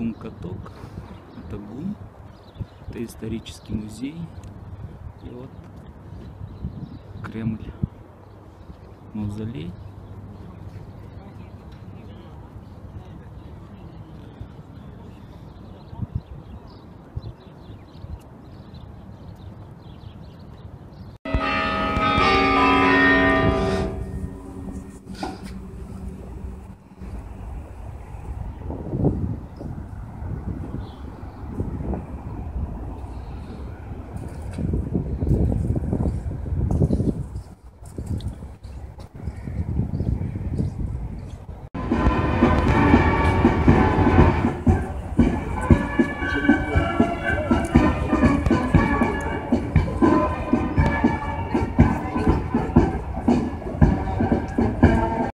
ГУМ-каток. Это ГУМ, это исторический музей. И вот Кремль, мавзолей.